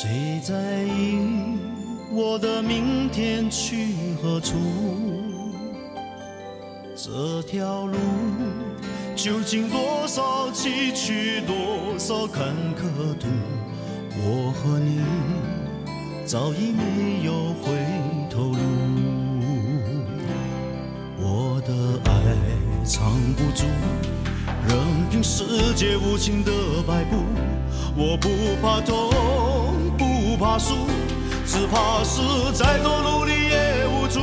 谁在意我的明天去何处？这条路究竟多少崎岖，多少坎坷途？我和你早已没有回头路。我的爱藏不住，任凭世界无情的摆布。我不怕痛，不怕输，只怕是再多努力也无助。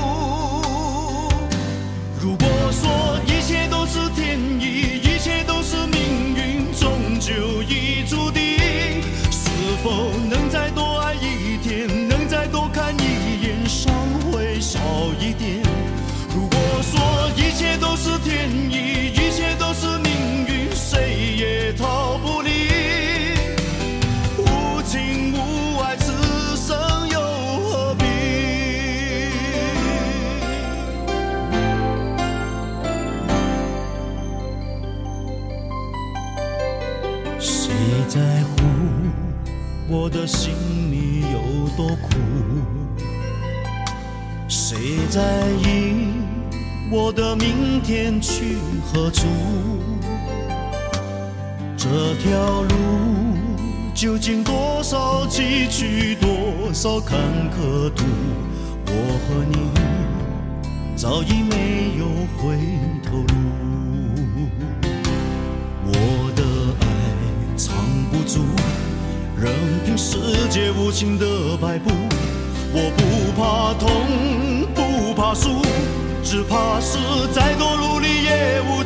如果说一切都是天意，一切都是命运，终究已注定，是否能再多爱一天，能再多看一眼，伤会少一点？如果说一切都是天意，一切都是命运，谁也逃不离。无情无爱，此生又何必？谁在乎我的心里有多苦？谁在意我的明天去何处？这条路究竟多少崎岖，多少坎坷途？我和你早已没有回头路。我的爱藏不住，任凭世界无情的摆布。我不怕痛，不怕输，只怕是再多努力也无